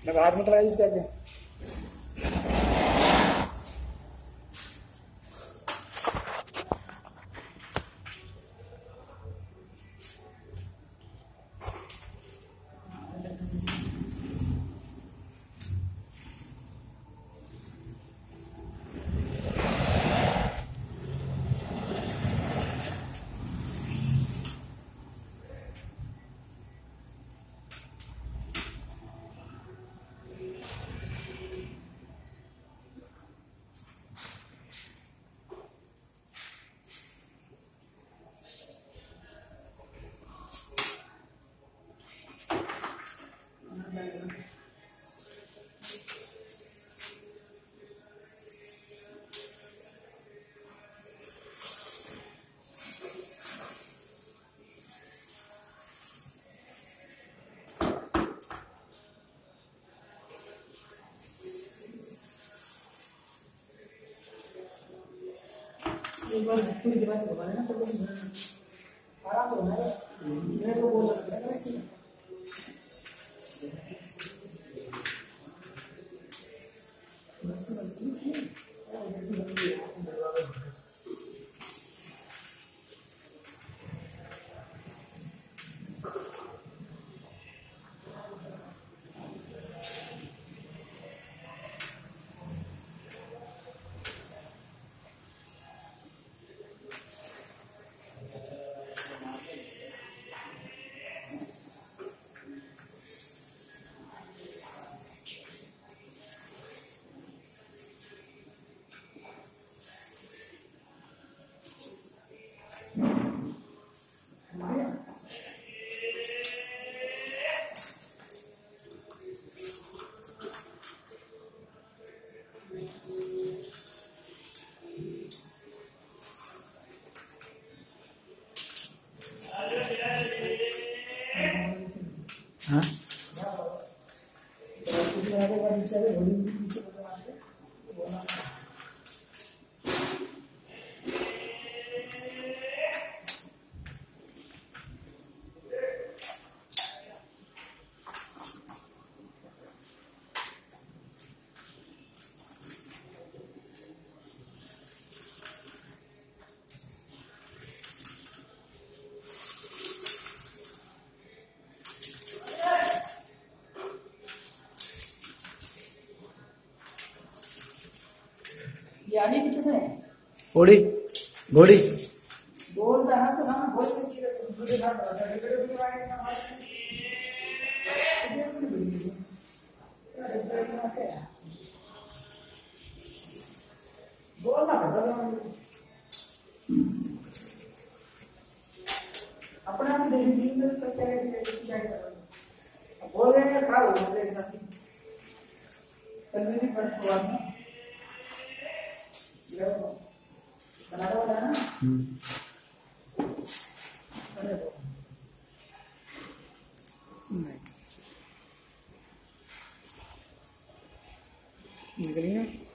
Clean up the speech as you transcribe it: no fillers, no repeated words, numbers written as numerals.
लगा हाथ मत लगाइए इसके आगे। एक बार पूरी दिमाग से घुमा लेना तो आराम से घुमाएगा। मेरे को बोल सकते हैं ठीक है। हाँ यानी कितने से घोड़ी घोड़ी बोलता है उसका सामने बहुत सी चीजें दूसरे साथ बताता है वीडियो के बारे में बोलना अपने आप देखिए दिन में तो क्या बोल रहे हैं खा लो मेरे साथ कल पर प्रवास में बना दो ना निकली ना।